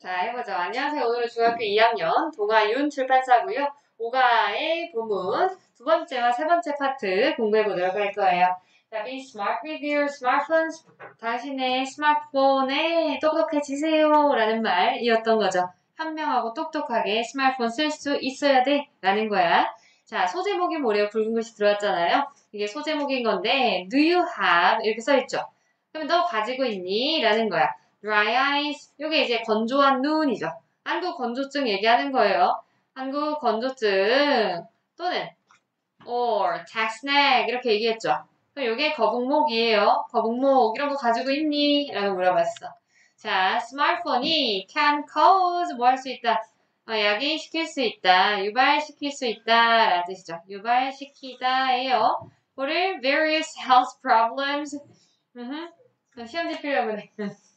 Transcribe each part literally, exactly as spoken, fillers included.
자, 해보자. 안녕하세요. 오늘은 중학교 이 학년 동아윤 출판사고요. 오가의 부문 두 번째와 세 번째 파트 공부해보도록 할 거예요. 자, be smart with your smartphones. 당신의 스마트폰에 똑똑해지세요. 라는 말이었던 거죠. 현명하고 똑똑하게 스마트폰 쓸 수 있어야 돼. 라는 거야. 자, 소제목이 뭐래요? 붉은 글씨 들어왔잖아요. 이게 소제목인 건데, do you have? 이렇게 써있죠. 그럼 너 가지고 있니? 라는 거야. dry eyes. 요게 이제 건조한 눈이죠. 한국 건조증 얘기하는 거예요. 한국 건조증 또는 or taxneck 이렇게 얘기했죠. 그럼 요게 거북목이에요. 거북목 이런 거 가지고 있니? 라고 물어봤어. 자, 스마트폰이 can cause 뭐 할 수 있다? 어, 야기시킬 수 있다. 유발시킬 수 있다. 라는 뜻이죠. 유발시키다예요. for various health problems. 으흠. 시험지 필요하네.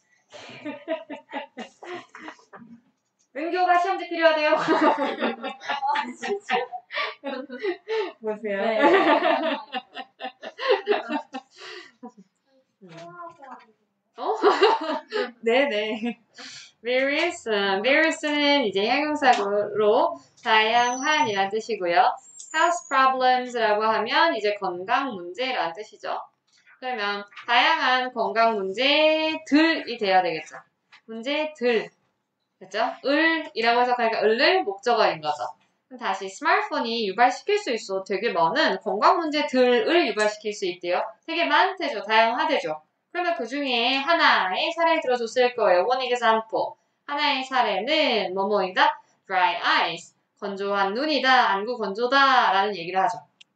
은교가 시험지 필요하대요. 아, 진짜. 보세요. 네. 어? 네네. various, uh, various는 이제 형용사로 다양한이라는 뜻이고요. health problems라고 하면 이제 건강 문제라는 뜻이죠. 그러면 다양한 건강 문제들이 돼야 되겠죠. 문제들. 그죠? 을이라고 해석하니까 을을 목적어인 거죠. 그럼 다시 스마트폰이 유발시킬 수 있어. 되게 많은 건강 문제들을 유발시킬 수 있대요. 되게 많대죠. 다양하대죠. 그러면 그 중에 하나의 사례를 들어줬을 거예요. One example. 하나의 사례는 뭐뭐이다? Dry eyes. 건조한 눈이다. 안구 건조다. 라는 얘기를 하죠.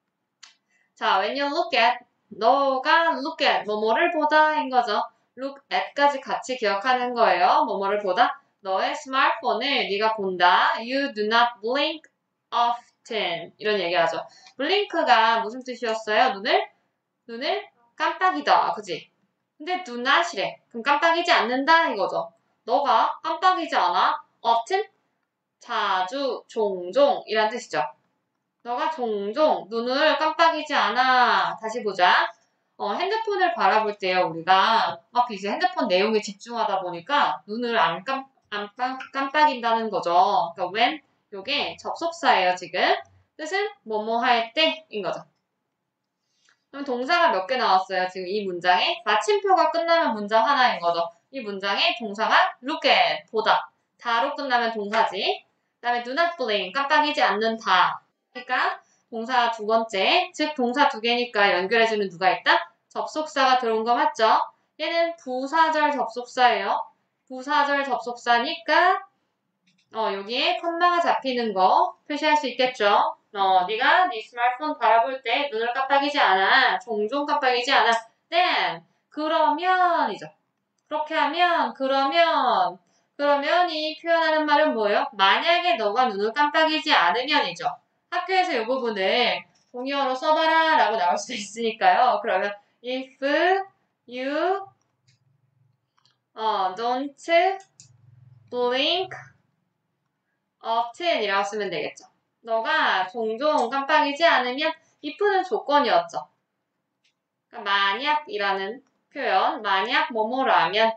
자, when you look at 너가 look at 뭐뭐를 보다인 거죠. look at까지 같이 기억하는 거예요. 뭐뭐를 보다. 너의 스마트폰을 네가 본다. You do not blink often. 이런 얘기하죠. blink가 무슨 뜻이었어요? 눈을? 눈을 깜빡이다. 그지? 근데 do not이래. 그럼 깜빡이지 않는다 이거죠. 너가 깜빡이지 않아? often? 자주, 종종 이란 뜻이죠. 너가 종종 눈을 깜빡이지 않아. 다시 보자. 어, 핸드폰을 바라볼 때요, 우리가 막 이제 핸드폰 내용에 집중하다 보니까 눈을 안 깜, 안 깜빡인다는 거죠. 그러니까 when 요게 접속사예요, 지금. 뜻은 뭐뭐 할 때인 거죠. 그럼 동사가 몇 개 나왔어요, 지금 이 문장에? 마침표가 끝나면 문장 하나인 거죠. 이 문장에 동사가 look at, 보다. 다로 끝나면 동사지. 그 다음에 do not blink, 깜빡이지 않는다. 그러니까 동사 두 번째, 즉 동사 두 개니까 연결해주는 누가 있다? 접속사가 들어온 거 맞죠? 얘는 부사절 접속사예요. 부사절 접속사니까 어, 여기에 콤마가 잡히는 거 표시할 수 있겠죠? 어, 네가 네 스마트폰 바라볼 때 눈을 깜빡이지 않아. 종종 깜빡이지 않아. then 그러면이죠. 그렇게 하면 그러면 그러면 이 표현하는 말은 뭐예요? 만약에 너가 눈을 깜빡이지 않으면이죠. 학교에서 이 부분을 동의어로 써봐라 라고 나올 수도 있으니까요. 그러면 if you 어, don't blink often 이라고 쓰면 되겠죠. 너가 종종 깜빡이지 않으면 if는 조건이었죠. 그러니까 만약이라는 표현, 만약 뭐뭐라면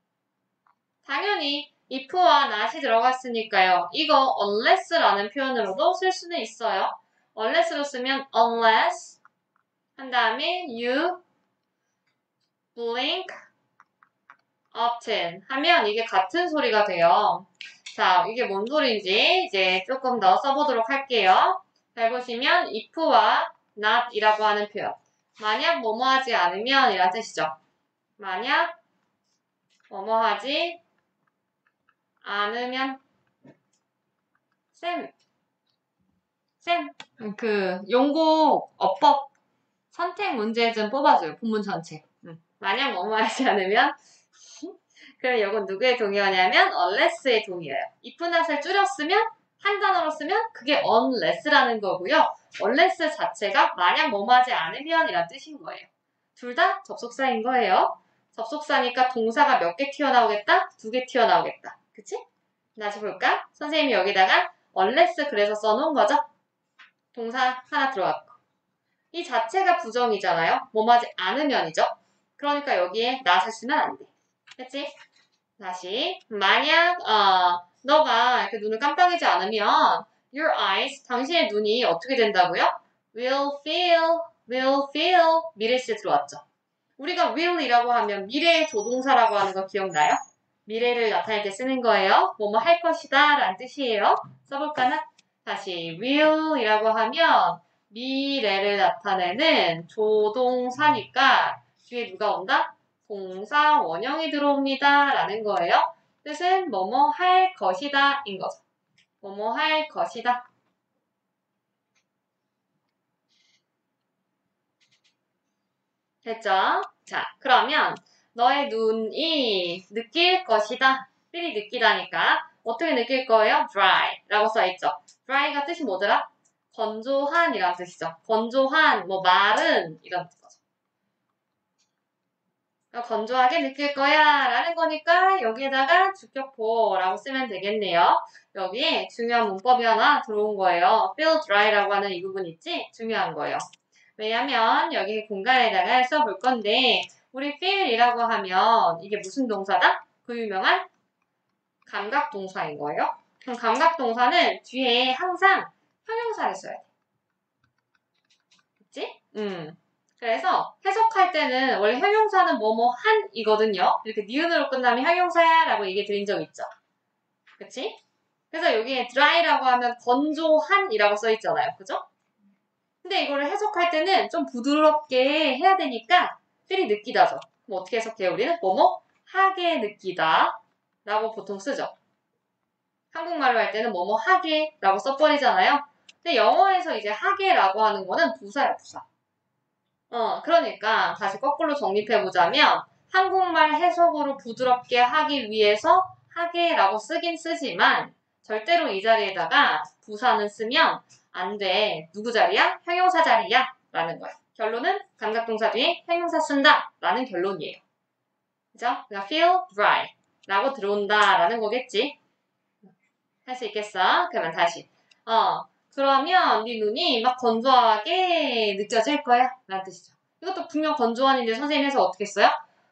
당연히 if와 not이 들어갔으니까요. 이거 unless라는 표현으로도 쓸 수는 있어요. unless로 쓰면 unless 한 다음에 you blink often 하면 이게 같은 소리가 돼요. 자, 이게 뭔 소리인지 이제 조금 더 써보도록 할게요. 잘 보시면 if와 not이라고 하는 표현. 만약 뭐뭐 하지 않으면 이란 뜻이죠. 만약 뭐뭐 하지 않으면 쌤, 쌤, 그 용곡 어법 선택 문제 좀 뽑아줘요. 본문 전체. 응. 만약 뭐뭐 하지 않으면 그럼 이건 누구의 동의어냐면 unless의 동의어예요. if not을 줄였으면 한 단어로 쓰면 그게 unless라는 거고요. unless 자체가 만약 뭐뭐 하지 않으면 이란 뜻인 거예요. 둘 다 접속사인 거예요. 접속사니까 동사가 몇 개 튀어나오겠다? 두 개 튀어나오겠다. 그치? 다시 볼까? 선생님이 여기다가 unless 그래서 써놓은 거죠? 동사 하나 들어갔고. 이 자체가 부정이잖아요. 뭐뭐 하지 않으면이죠. 그러니까 여기에 not을 쓰면 안 돼. 그치? 다시 만약 어, 너가 이렇게 눈을 깜빡이지 않으면 your eyes, 당신의 눈이 어떻게 된다고요? will feel, will feel 미래 시제 들어왔죠. 우리가 will이라고 하면 미래의 조동사라고 하는 거 기억나요? 미래를 나타낼 때 쓰는 거예요. 뭐뭐 할 것이다 라는 뜻이에요. 써볼까나? 다시 will이라고 하면 미래를 나타내는 조동사니까 뒤에 누가 온다? 동사 원형이 들어옵니다 라는 거예요. 뜻은 뭐뭐 할 것이다 인 거죠. 뭐뭐 할 것이다. 됐죠? 자, 그러면 너의 눈이 느낄 것이다. 필이 느끼다니까 어떻게 느낄 거예요? dry 라고 써있죠. dry가 뜻이 뭐더라? 건조한 이라는 뜻이죠. 건조한, 뭐 마른 이런 뜻이죠. 건조하게 느낄 거야 라는 거니까 여기에다가 주격포라고 쓰면 되겠네요. 여기에 중요한 문법이 하나 들어온 거예요. feel dry라고 하는 이 부분 있지? 중요한 거예요. 왜냐면 여기 공간에다가 써볼 건데 우리 feel이라고 하면 이게 무슨 동사다? 그 유명한 감각동사인 거예요. 그럼 감각동사는 뒤에 항상 형용사를 써야 돼. 그치? 음. 그래서 해석할 때는 원래 형용사는 뭐뭐 한이거든요. 이렇게 니은으로 끝나면 형용사야 라고 얘기 드린 적 있죠. 그치? 그래서 여기에 dry라고 하면 건조한이라고 써있잖아요. 그죠? 근데 이거를 해석할 때는 좀 부드럽게 해야 되니까 필이 느끼다죠. 그럼 어떻게 해석해요? 우리는 뭐뭐 하게 느끼다 라고 보통 쓰죠. 한국말로 할 때는 뭐뭐 하게 라고 써버리잖아요. 근데 영어에서 이제 하게라고 하는 거는 부사야, 부사. 어, 그러니까 다시 거꾸로 정립해보자면 한국말 해석으로 부드럽게 하기 위해서 하게라고 쓰긴 쓰지만 절대로 이 자리에다가 부사는 쓰면 안 돼. 누구 자리야? 형용사 자리야. 라는 거야. 결론은 감각동사 뒤에 형용사 쓴다. 라는 결론이에요. 그죠? 그러니까 feel dry 라고 들어온다. 라는 거겠지. 할 수 있겠어? 그러면 다시. 어, 그러면 네 눈이 막 건조하게 느껴질 거야. 라는 뜻이죠. 이것도 분명 건조한인데 선생님 해서 어떻게 써요?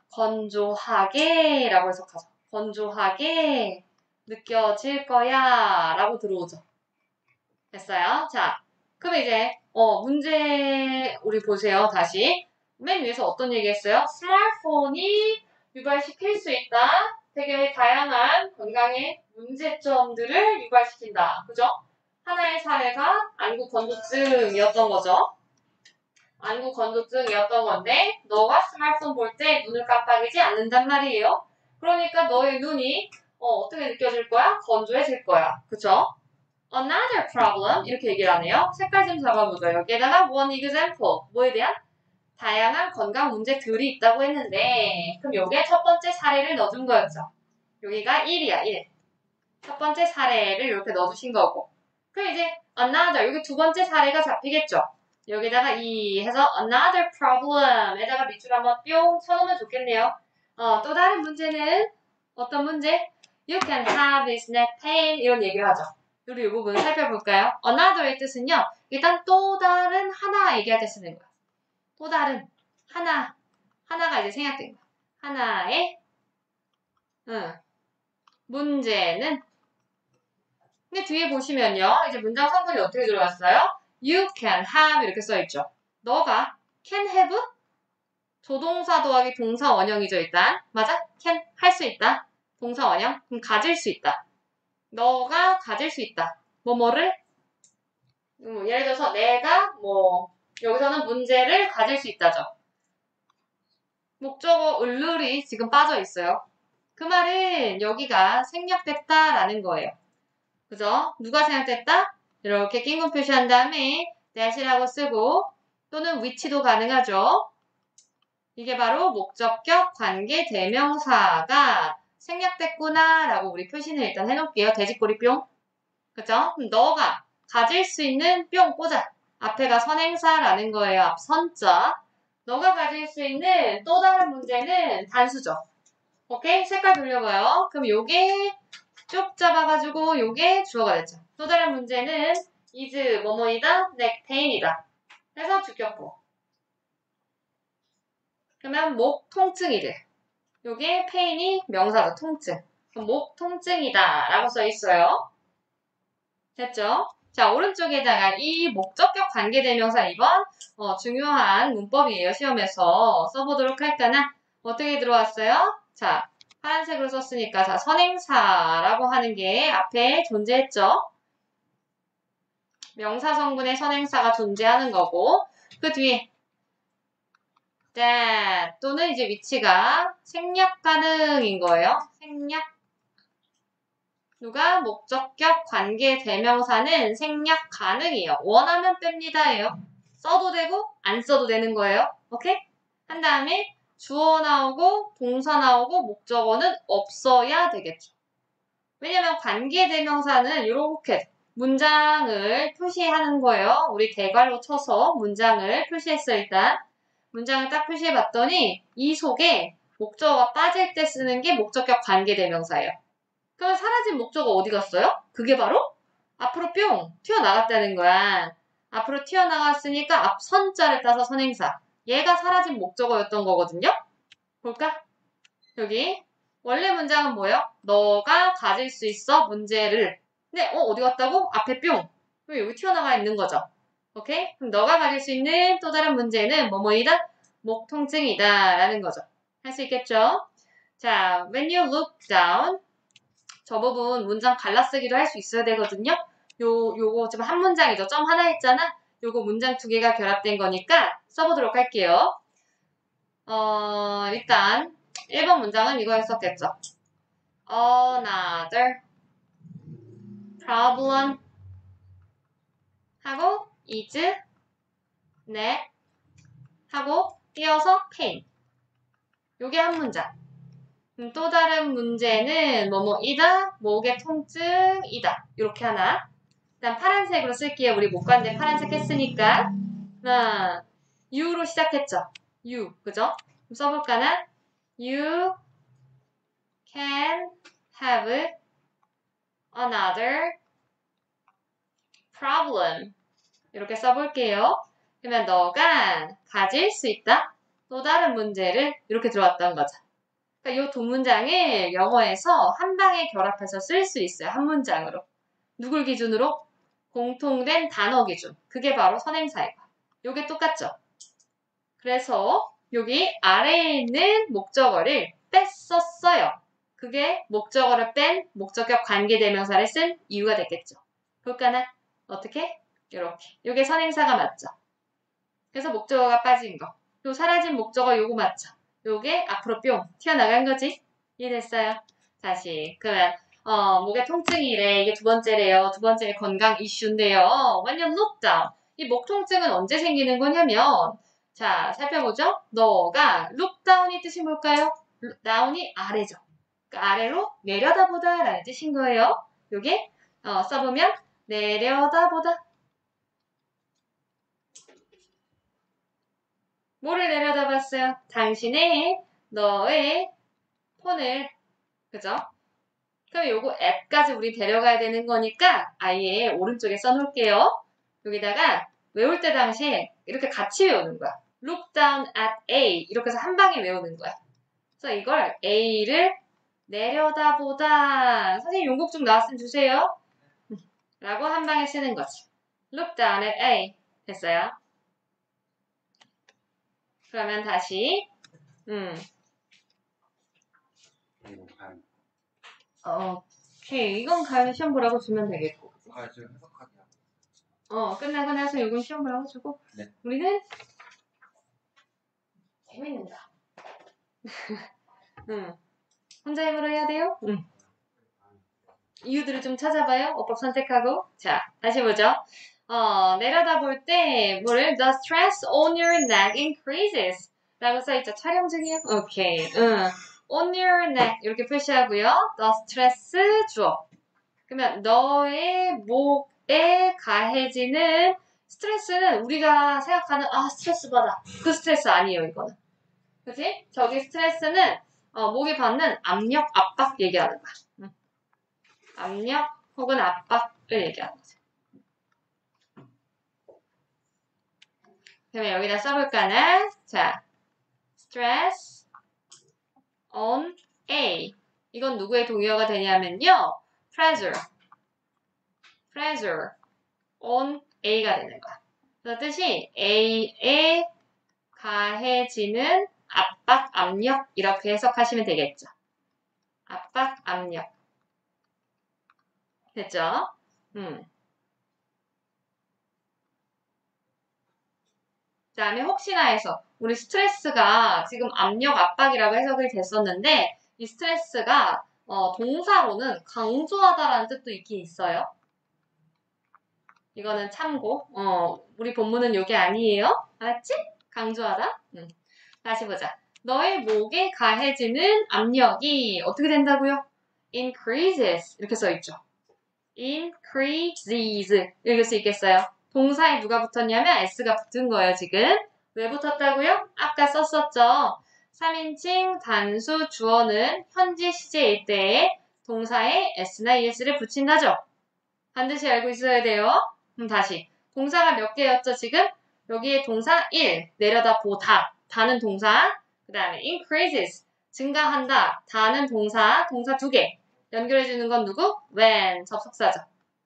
건조하게 라고 해석하죠. 건조하게 느껴질 거야 라고 들어오죠. 됐어요? 자, 그럼 이제 어 문제 우리 보세요. 다시. 맨 위에서 어떤 얘기 했어요? 스마트폰이 유발시킬 수 있다. 되게 다양한 건강의 문제점들을 유발시킨다. 그죠? 하나의 사례가 안구 건조증이었던 거죠. 안구 건조증이었던 건데 너가 스마트폰 볼 때 눈을 깜빡이지 않는단 말이에요. 그러니까 너의 눈이 어, 어떻게 느껴질 거야? 건조해질 거야. 그쵸? Another problem 이렇게 얘기를 하네요. 색깔 좀 잡아보죠. 여기에다가 one example 뭐에 대한? 다양한 건강 문제들이 있다고 했는데 그럼 여기에 첫 번째 사례를 넣어준 거였죠. 여기가 일이야. 일. 첫 번째 사례를 이렇게 넣어주신 거고 그럼 이제 another 여기 두 번째 사례가 잡히겠죠. 여기다가 이 해서 another problem에다가 밑줄 한번 뿅 쳐놓으면 좋겠네요. 어, 또 다른 문제는 어떤 문제? You can have this neck pain 이런 얘기를 하죠. 우리 이 부분 살펴볼까요? another의 뜻은요. 일단 또 다른 하나 얘기할 때 쓰는 거야. 또 다른 하나 하나가 이제 생략된 거야. 하나의 응, 문제는 근데 뒤에 보시면요. 이제 문장 성분이 어떻게 들어갔어요? You can have 이렇게 써있죠. 너가 can have 조동사 더하기 동사 원형이죠. 일단 맞아? can 할 수 있다. 동사 원형 그럼 가질 수 있다. 너가 가질 수 있다. 뭐뭐를 음, 예를 들어서 내가 뭐 여기서는 문제를 가질 수 있다죠. 목적어 을룰이 지금 빠져 있어요. 그 말은 여기가 생략됐다라는 거예요. 그죠? 누가 생략됐다? 이렇게 낀금 표시한 다음에 that이라고 쓰고 또는 which도 가능하죠. 이게 바로 목적격 관계 대명사가 생략됐구나 라고 우리 표시는 일단 해놓을게요. 돼지꼬리 뿅. 그죠? 그럼 너가 가질 수 있는 뿅 꽂아. 앞에가 선행사라는 거예요. 앞 선자. 너가 가질 수 있는 또 다른 문제는 단수죠. 오케이? 색깔 돌려봐요. 그럼 요게 쭉 잡아가지고 요게 주어가 됐죠. 또 다른 문제는 is 뭐뭐이다, neck pain이다. 해서 주격보. 그러면 목 통증이 돼. 요게 pain이 명사죠. 통증. 목 통증이다 라고 써 있어요. 됐죠? 자, 오른쪽에다가 이 목적격 관계대명사 이 번 어, 중요한 문법이에요. 시험에서 써보도록 할까나? 어떻게 들어왔어요? 자, 파란색으로 썼으니까 자, 선행사라고 하는 게 앞에 존재했죠? 명사 성분의 선행사가 존재하는 거고 그 뒤에 that 또는 이제 위치가 생략 가능인 거예요. 생략 누가 목적격 관계 대명사는 생략 가능이에요. 원하면 뺍니다예요. 써도 되고 안 써도 되는 거예요. 오케이? 한 다음에 주어 나오고 동사 나오고 목적어는 없어야 되겠죠. 왜냐면 관계 대명사는 이렇게 문장을 표시하는 거예요. 우리 대괄호 쳐서 문장을 표시했어요. 일단 문장을 딱 표시해 봤더니 이 속에 목적어가 빠질 때 쓰는 게 목적격 관계 대명사예요. 그럼 사라진 목적어 어디 갔어요? 그게 바로 앞으로 뿅 튀어나갔다는 거야. 앞으로 튀어나갔으니까 앞 선자를 따서 선행사. 얘가 사라진 목적어였던 거거든요. 볼까? 여기 원래 문장은 뭐예요? 너가 가질 수 있어 문제를. 근데 어 어디 갔다고? 앞에 뿅. 그럼 여기 튀어나가 있는 거죠. 오케이? 그럼 너가 가질 수 있는 또 다른 문제는 뭐뭐이다? 목 통증이다 라는 거죠. 할 수 있겠죠? 자, when you look down 저 부분 문장 갈라쓰기도 할 수 있어야 되거든요. 요, 요거 지금 한 문장이죠. 점 하나 있잖아. 요거 문장 두 개가 결합된 거니까 써보도록 할게요. 어, 일단 일 번 문장은 이거 했었겠죠. Another problem 하고 is neck 하고 띄어서 pain. 요게 한 문장. 음, 또 다른 문제는 뭐뭐이다, 목의 통증이다. 이렇게 하나. 일단 파란색으로 쓸게요. 우리 목관대 파란색 했으니까. 하나, U로 시작했죠. U, 그죠? 그럼 써볼까나? You can have another problem. 이렇게 써볼게요. 그러면 너가 가질 수 있다. 또 다른 문제를 이렇게 들어왔던 거죠. 그러니까 이 두 문장을 영어에서 한 방에 결합해서 쓸 수 있어요. 한 문장으로. 누굴 기준으로? 공통된 단어 기준. 그게 바로 선행사예요. 요게 똑같죠? 그래서 여기 아래에 있는 목적어를 뺐었어요. 그게 목적어를 뺀 목적격 관계대명사를 쓴 이유가 됐겠죠. 볼까나? 어떻게? 요렇게. 요게 선행사가 맞죠? 그래서 목적어가 빠진 거. 요 사라진 목적어 요거 맞죠? 요게 앞으로 뿅 튀어나간 거지? 이해됐어요? 다시. 그러면 어, 목의 통증이래. 이게 두 번째래요. 두 번째 건강 이슈인데요. when you look down. 이 목 통증은 언제 생기는 거냐면 자, 살펴보죠. 너가 look down이 뜻이 뭘까요? down이 아래죠. 그러니까 아래로 내려다보다 라는 뜻인 거예요. 요게 어, 써보면 내려다보다. 뭐를 내려다봤어요? 당신의 너의 폰을 그죠? 그럼 요거 앱까지 우리 데려가야 되는 거니까 아예 오른쪽에 써놓을게요. 여기다가 외울 때 당시에 이렇게 같이 외우는 거야. Look down at A 이렇게 해서 한 방에 외우는 거야. 그래서 이걸 A를 내려다보다 선생님 용국 좀 나왔으면 주세요. 라고 한 방에 쓰는 거지. Look down at A 됐어요. 그러면 다시 음. 어, 오케이. 이건 가면 시험 보라고 주면 되겠고. 아, 지금 해석하기야. 어, 끝나고 나서 이건 시험 보라고 주고. 네. 우리는 재밌는다. 응. 혼자 힘으로 해야 돼요? 응. 이유들을 좀 찾아봐요. 어법 선택하고. 자, 다시 보죠. 어, 내려다볼 때 뭐를 The stress on your neck increases 라고 써있죠. 촬영 중이에요? 오케이. 응. on your neck 이렇게 표시하고요. The stress 주어. 그러면 너의 목에 가해지는 스트레스는 우리가 생각하는 아 스트레스 받아. 그 스트레스 아니에요. 이거는. 그치? 저기 스트레스는 어, 목에 받는 압력, 압박 얘기하는 거야. 응. 압력 혹은 압박을 얘기하는 거죠. 그러면 여기다 써볼까나? 자, stress on A. 이건 누구의 동의어가 되냐면요. pressure. pressure on A가 되는 거야. 그 뜻이 A에 가해지는 압박, 압력 이렇게 해석하시면 되겠죠. 압박, 압력. 됐죠? 음. 그 다음에 혹시나 해서 우리 스트레스가 지금 압력, 압박이라고 해석이 됐었는데 이 스트레스가 어, 동사로는 강조하다라는 뜻도 있긴 있어요. 이거는 참고. 어, 우리 본문은 이게 아니에요. 알았지? 강조하다. 음. 다시 보자. 너의 목에 가해지는 압력이 어떻게 된다고요? increases 이렇게 써있죠. increases 읽을 수 있겠어요? 동사에 누가 붙었냐면 s가 붙은 거예요, 지금. 왜 붙었다고요? 아까 썼었죠. 삼인칭 단수 주어는 현재 시제일 때에 동사에 s나 es를 붙인다죠. 반드시 알고 있어야 돼요. 그럼 다시. 동사가 몇 개였죠, 지금? 여기에 동사 일, 내려다 보다. 다는 동사. 그 다음에 increases, 증가한다. 다는 동사, 동사 두 개. 연결해주는 건 누구? when, 접속사죠.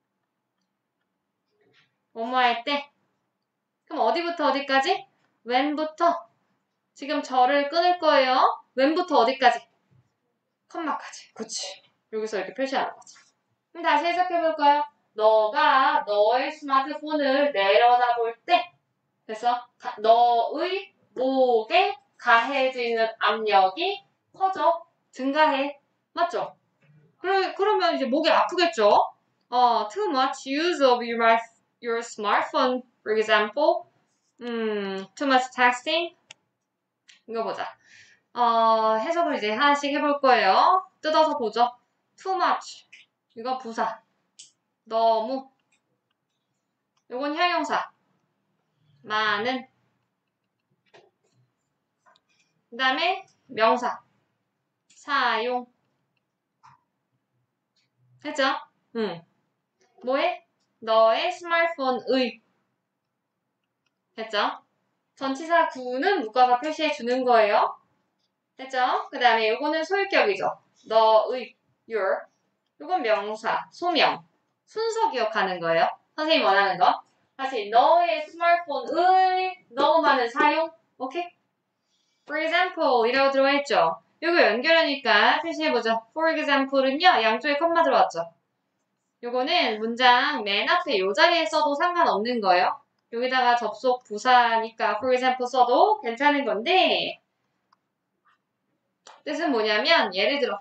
뭐뭐 할 때. 그럼 어디부터 어디까지? when부터. 지금 저를 끊을 거예요. when부터 어디까지? 컴마까지. 그치. 여기서 이렇게 표시하는 거지. 그럼 다시 해석해볼까요? 너가 너의 스마트폰을 내려다볼 때 그래서 가, 너의 목에 가해지는 압력이 커져, 증가해. 맞죠? 그러, 그러면 이제 목이 아프겠죠? 어, too much use of your, your smartphone, for example. 음, too much texting. 이거 보자. 어, 해석을 이제 하나씩 해볼 거예요. 뜯어서 보죠. too much. 이거 부사. 너무. 요건 형용사. 많은. 그 다음에 명사. 사용. 했죠? 응. 뭐해? 너의 스마트폰의. 했죠? 전치사 구는 묶어서 표시해 주는 거예요. 했죠? 그 다음에 요거는 소유격이죠. 너의, your. 요건 명사, 소명. 순서 기억하는 거예요. 선생님 원하는 거. 다시 너의 스마트폰의 너무 많은 사용. 오케이? For example 이라고 들어가 있죠. 요거 연결하니까 표시해보죠. For example은요. 양쪽에 컴마 들어왔죠. 요거는 문장 맨 앞에 요 자리에 써도 상관없는 거예요. 여기다가 접속 부사니까 for example 써도 괜찮은 건데 뜻은 뭐냐면 예를 들어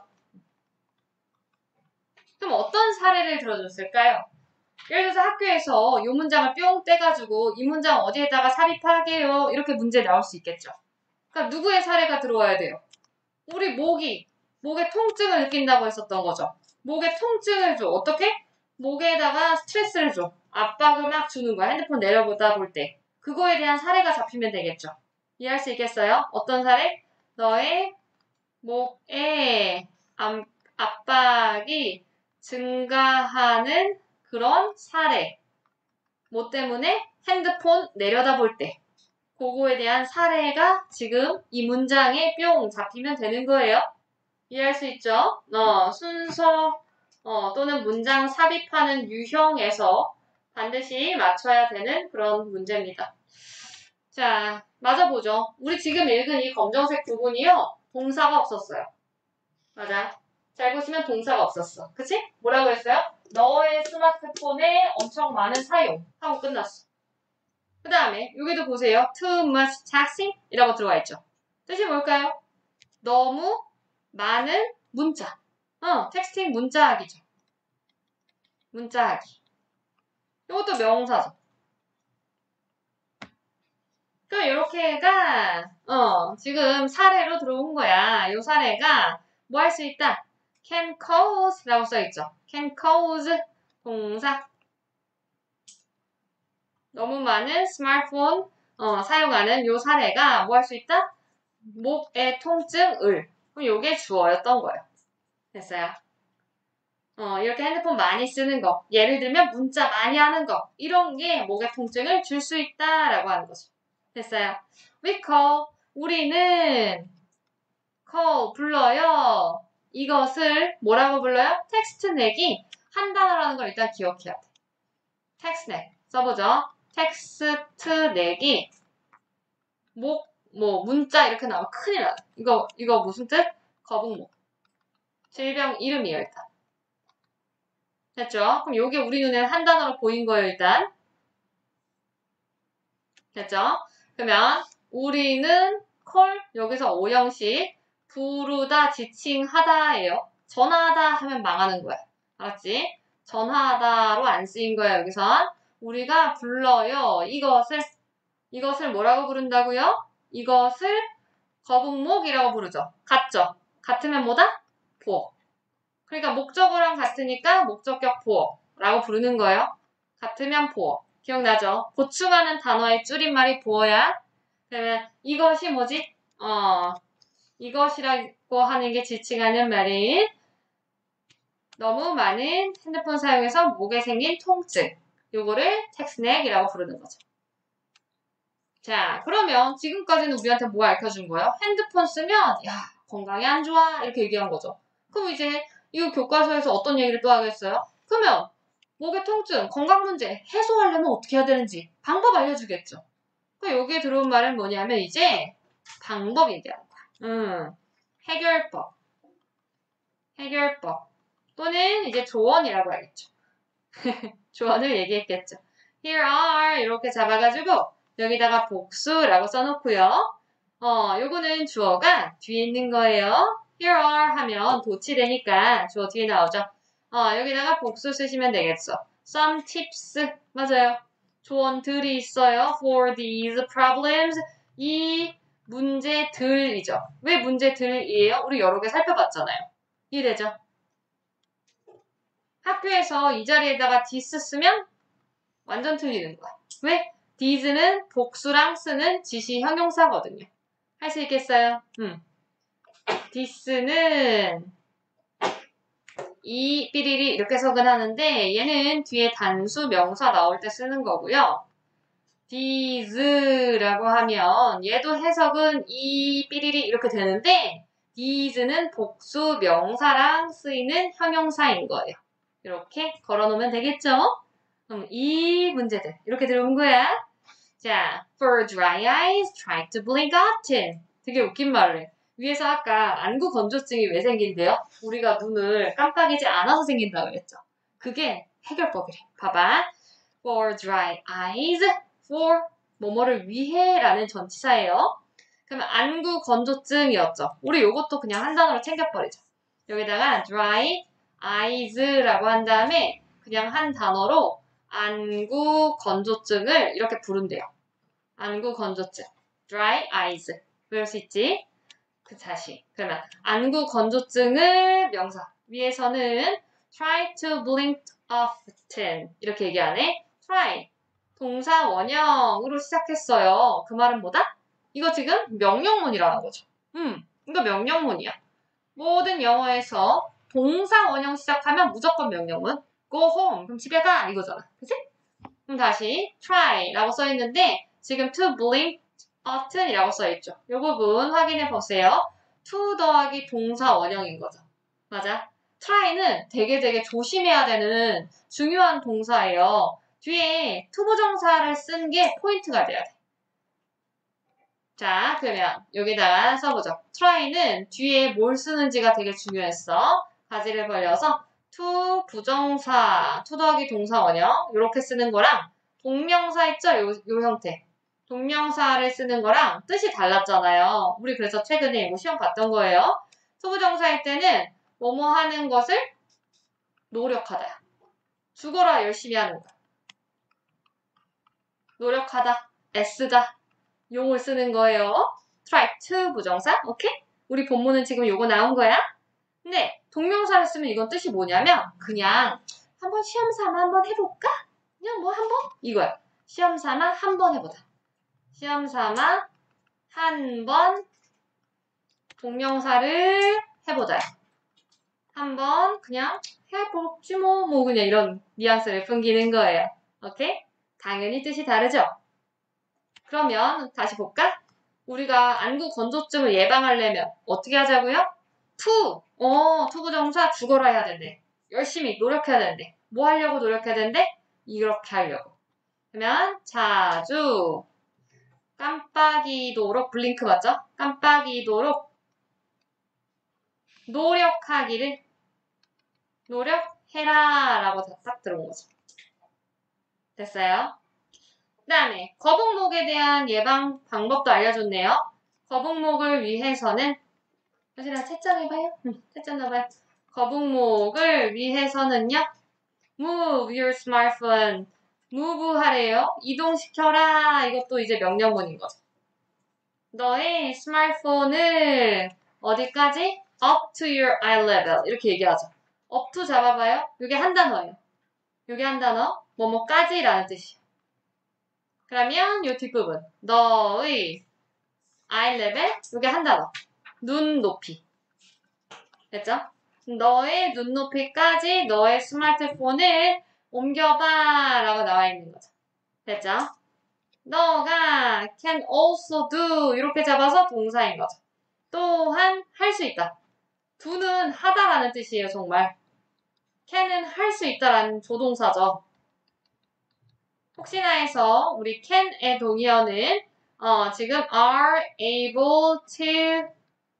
그럼 어떤 사례를 들어줬을까요? 예를 들어서 학교에서 요 문장을 뿅 떼가지고 이 문장 어디에다가 삽입하게요 이렇게 문제 나올 수 있겠죠. 그러니까 누구의 사례가 들어와야 돼요? 우리 목이 목에 통증을 느낀다고 했었던 거죠. 목에 통증을 줘. 어떻게? 목에다가 스트레스를 줘. 압박을 막 주는 거야. 핸드폰 내려보다 볼 때. 그거에 대한 사례가 잡히면 되겠죠. 이해할 수 있겠어요? 어떤 사례? 너의 목에 압, 압박이 증가하는 그런 사례. 뭐 때문에? 핸드폰 내려다 볼 때. 그거에 대한 사례가 지금 이 문장에 뿅 잡히면 되는 거예요. 이해할 수 있죠? 어, 순서 어, 또는 문장 삽입하는 유형에서 반드시 맞춰야 되는 그런 문제입니다. 자, 맞아보죠. 우리 지금 읽은 이 검정색 부분이요. 동사가 없었어요. 맞아. 잘 보시면 동사가 없었어. 그치? 뭐라고 했어요? 너의 스마트폰에 엄청 많은 사용 하고 끝났어. 그 다음에 여기도 보세요. Too much texting 이라고 들어와 있죠. 뜻이 뭘까요? 너무 많은 문자. 어, 텍스팅 문자하기죠. 문자하기. 이것도 명사죠. 그럼 이렇게가 어, 지금 사례로 들어온 거야. 이 사례가 뭐 할 수 있다? can cause 라고 써있죠. can cause 동사. 너무 많은 스마트폰 어, 사용하는 이 사례가 뭐 할 수 있다? 목의 통증을. 그럼 이게 주어였던 거예요. 됐어요? 어, 이렇게 핸드폰 많이 쓰는 거. 예를 들면 문자 많이 하는 거. 이런 게 목의 통증을 줄 수 있다라고 하는 거죠. 됐어요? We call, 우리는 call, 불러요. 이것을 뭐라고 불러요? 텍스트 내기 한 단어라는 걸 일단 기억해야 돼. 텍스트 내 써보죠. 텍스트 내기 목, 뭐 문자 이렇게 나오면 큰일 나요. 이거 이거 무슨 뜻? 거북목. 질병 이름이에요 일단. 됐죠? 그럼 요게 우리 눈에는 한 단어로 보인 거예요 일단. 됐죠? 그러면 우리는 call 여기서 오형식 부르다 지칭하다예요. 전화하다 하면 망하는 거야. 알았지? 전화하다로 안 쓰인 거야 여기선. 우리가 불러요. 이것을 이것을 뭐라고 부른다고요? 이것을 거북목이라고 부르죠. 같죠? 같으면 뭐다? 보어. 그러니까 목적어랑 같으니까 목적격 보어라고 부르는 거예요. 같으면 보어. 기억나죠? 보충하는 단어의 줄임말이 보어야. 그러면 이것이 뭐지? 어, 이것이라고 하는 게 지칭하는 말인 너무 많은 핸드폰 사용해서 목에 생긴 통증. 요거를 텍스넥이라고 부르는 거죠. 자, 그러면 지금까지는 우리한테 뭐 알려준 거예요? 핸드폰 쓰면 야, 건강에 안 좋아 이렇게 얘기한 거죠. 그럼 이제 이 교과서에서 어떤 얘기를 또 하겠어요? 그러면 목의 통증, 건강 문제 해소하려면 어떻게 해야 되는지 방법 알려주겠죠. 그러니까 여기에 들어온 말은 뭐냐면 이제 방법 얘기하는 거야. 음, 해결법, 해결법 또는 이제 조언이라고 하겠죠. 조언을 얘기했겠죠. Here are 이렇게 잡아가지고 여기다가 복수라고 써놓고요. 어, 요거는 주어가 뒤에 있는 거예요. Here are 하면 도치되니까 주어 뒤에 나오죠. 어, 여기다가 복수 쓰시면 되겠어. Some tips. 맞아요. 조언들이 있어요. For these problems. 이 문제들이죠. 왜 문제들이에요? 우리 여러 개 살펴봤잖아요. 이해되죠? 학교에서 이 자리에다가 this 쓰면 완전 틀리는 거야. 왜? these는 복수랑 쓰는 지시 형용사거든요. 할 수 있겠어요? 음. this는 이 삐리리 이렇게 해석은 하는데 얘는 뒤에 단수 명사 나올 때 쓰는 거고요. these라고 하면 얘도 해석은 이 삐리리 이렇게 되는데 these는 복수 명사랑 쓰이는 형용사인 거예요. 이렇게 걸어놓으면 되겠죠? 그럼 이 문제들 이렇게 들어온 거야. 자, for dry eyes, try to blink often. 되게 웃긴 말을 해. 위에서 아까 안구 건조증이 왜 생긴대요? 우리가 눈을 깜빡이지 않아서 생긴다고 그랬죠. 그게 해결법이래. 봐봐. For dry eyes, for 뭐뭐를 위해라는 전치사예요. 그러면 안구 건조증이었죠. 우리 요것도 그냥 한 단어로 챙겨버리죠. 여기다가 dry eyes라고 한 다음에 그냥 한 단어로 안구 건조증을 이렇게 부른대요. 안구 건조증. dry eyes. 외울 수 있지? 그 다시. 그러면 안구 건조증을 명사. 위에서는 try to blink often. 이렇게 얘기 안 해? try. 동사 원형으로 시작했어요. 그 말은 뭐다? 이거 지금 명령문이라는 거죠. 음, 이거 명령문이야. 모든 영어에서 동사 원형 시작하면 무조건 명령문. go home. 그럼 집에 가. 이거잖아. 그치? 그럼 다시 try라고 써있는데 지금 to blink often이라고 써있죠. 이 부분 확인해 보세요. to 더하기 동사 원형인 거죠. 맞아? try는 되게 되게 조심해야 되는 중요한 동사예요. 뒤에 to 부정사를 쓴 게 포인트가 돼야 돼. 자, 그러면 여기다가 써보죠. try는 뒤에 뭘 쓰는지가 되게 중요했어. 가지를 벌려서 to 부정사, to 더하기 동사 원형 이렇게 쓰는 거랑 동명사 있죠? 요, 요 형태. 동명사를 쓰는 거랑 뜻이 달랐잖아요. 우리 그래서 최근에 뭐 시험 봤던 거예요. to 부정사일 때는 뭐뭐 하는 것을 노력하다. 죽어라 열심히 하는 거. 노력하다, 애쓰다. 용을 쓰는 거예요. try to 부정사, 오케이? 우리 본문은 지금 요거 나온 거야. 근데 동명사를 쓰면 이건 뜻이 뭐냐면 그냥 한번 시험 삼아 한번 해볼까? 그냥 뭐 한번? 이거야. 시험 삼아 한번 해보자. 시험 삼아 한번 동명사를 해보자. 한번 그냥 해보지 뭐, 뭐 그냥 이런 뉘앙스를 풍기는 거예요. 오케이? 당연히 뜻이 다르죠? 그러면 다시 볼까? 우리가 안구 건조증을 예방하려면 어떻게 하자고요? to. 어, 투부정사 죽어라 해야 된대. 열심히 노력해야 된대. 뭐 하려고 노력해야 된대? 이렇게 하려고. 그러면 자주 깜빡이도록 블링크 맞죠? 깜빡이도록 노력하기를 노력해라 라고 딱 들어온 거죠. 됐어요? 그 다음에 거북목에 대한 예방 방법도 알려줬네요. 거북목을 위해서는 사실은 채점 해봐요. 응, 채점 넣어봐요. 거북목을 위해서는요. Move your smartphone. move 하래요. 이동시켜라. 이것도 이제 명령문인 거죠. 너의 스마트폰을 어디까지? Up to your eye level. 이렇게 얘기하죠. up to 잡아봐요. 이게 한 단어예요. 이게 한 단어. 뭐뭐까지라는 뜻이에요. 그러면 이 뒷부분. 너의 eye level. 이게 한 단어. 눈 높이. 됐죠? 너의 눈높이까지 너의 스마트폰을 옮겨봐 라고 나와 있는 거죠. 됐죠? 너가 can also do 이렇게 잡아서 동사인 거죠. 또한 할 수 있다. do는 하다라는 뜻이에요. 정말. can은 할 수 있다라는 조동사죠. 혹시나 해서 우리 can의 동의어는 어, 지금 are able to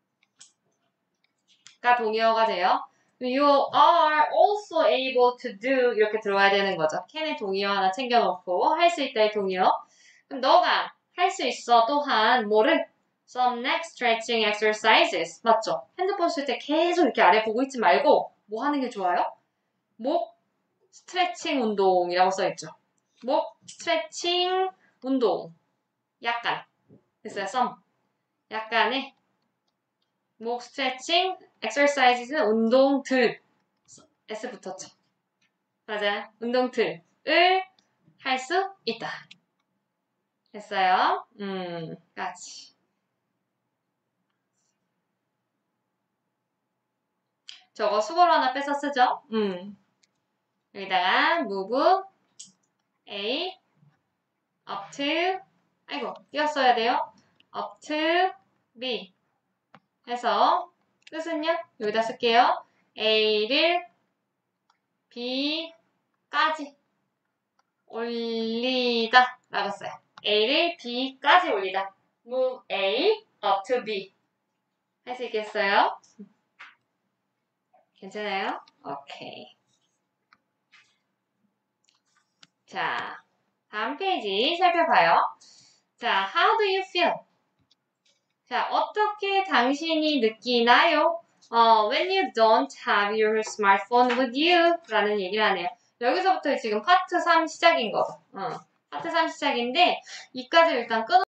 가 동의어가 돼요. You are also able to do 이렇게 들어와야 되는 거죠. can의 동의어 하나 챙겨놓고 할 수 있다의 동의어. 그럼 너가 할 수 있어 또한 뭐를? Some neck stretching exercises. 맞죠? 핸드폰 쓸 때 계속 이렇게 아래 보고 있지 말고 뭐 하는 게 좋아요? 목 스트레칭 운동이라고 써있죠. 목 스트레칭 운동. 약간. 됐어요? some. 약간의 목 스트레칭 exercises는 운동들. S 붙었죠. 맞아요. 운동들을 할 수 있다. 됐어요? 음, 까지. 저거 수고로 하나 뺏어 쓰죠? 음. 여기다가 move A up to 아이고 띄었어야 돼요. up to B 해서 뜻은요? 여기다 쓸게요. A를 B까지 올리다 라고 써요. A를 B까지 올리다. move A up to B 할 수 있겠어요? 괜찮아요? 오케이. 자, 다음 페이지 살펴봐요. 자, how do you feel? 자, 어떻게 당신이 느끼나요? 어, when you don't have your smartphone with you 라는 얘기를 하네요. 여기서부터 지금 파트 삼 시작인 거죠. 어, 파트 삼 시작인데 이까지 일단 끊어